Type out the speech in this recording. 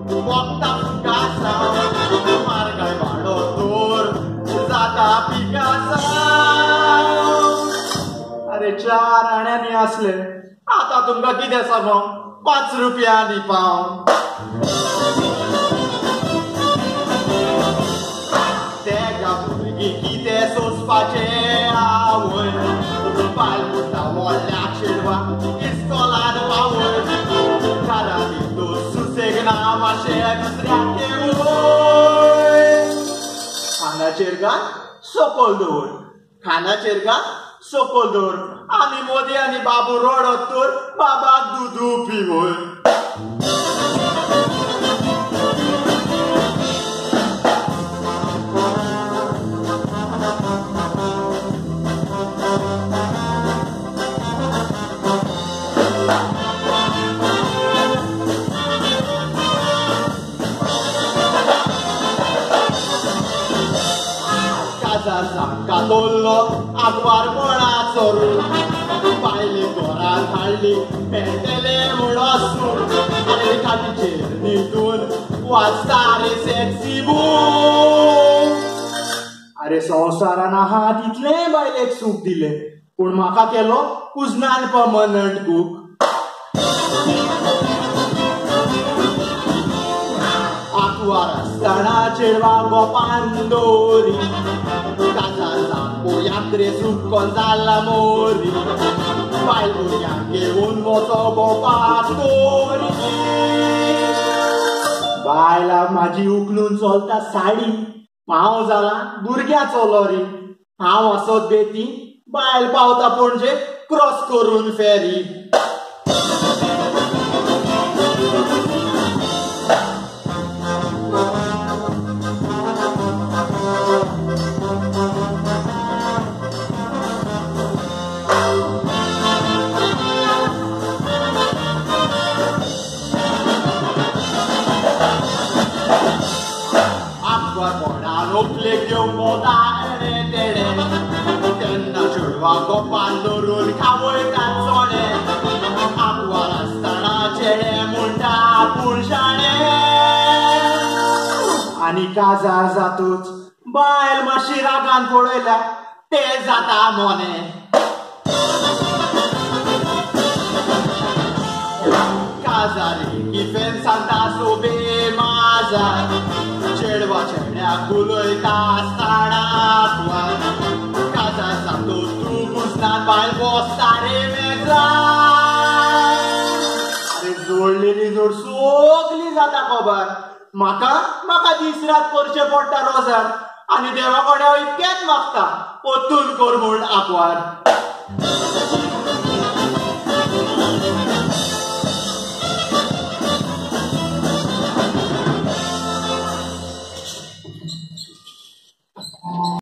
वखदां सुकासा मारगाय वाडो तोर जाता पिकासा. अरे 4 आण्यांनी असले आता तुमका कितें सांगू 5 रुपयांनी पाव. तेगा भुरगी कितें सोंसपाचे आवय बायल म्हणटा व्हडल्याक चेडवाक इस्कोलान पावय. घरांनी तो सुसेग ना मातशें दुसऱ्याक घेवय. खांदाचेर घाल सकयल दवर खांदाचेर घाल सकयल दवर आनी मोदी आनी बाबू रडत तर बाबाक दूद पिवय. कातोल्लो आगवार मळाचो बायले घरांत हाडली पेटेले म्हणून आनी खाटीचेर न्हिदून वाचता रे सेक्सी बूक. अरे संवसारान आहा तितले बायलेक सूख दिले पूण म्हाका केलो कुजनान परमनंट कूक. आकवार आसतना चेडवा गोपान दोरी काजार जापो यात्रे सुटकोन जाला मोरी. बायल भुरग्यांक घेवन वचो गोपाक तोरी. बायला म्हाजी उखलून चलता साडी हांव जाला भुरग्याचो लोरी. हांव आसत बेती बायल पावता पणजे क्रॉस करून फेरी. रोखले घेवन वता एडे तेडे तेन्ना चेडवा गोपान धरून खावयता चोडे. आकवार आसतना चेडे म्हणटा आपूण शाणे आनी काजार जातूच बायल मातशी रागान पळयल्या ते जाता मोने. काजारी की फेन्सांता सोबे माजार चेडवा चेड्याक उलयता आसतना काजार जातो तूं कुसनान बायल बसता रे मेजार. अरे जोडलेली जोड सगली जाता खबर म्हाका दीस रात करचें पडटा रोजार आनी देवा कडेन इतकेंच मागता पोत्तून कर म्हूण आकवार.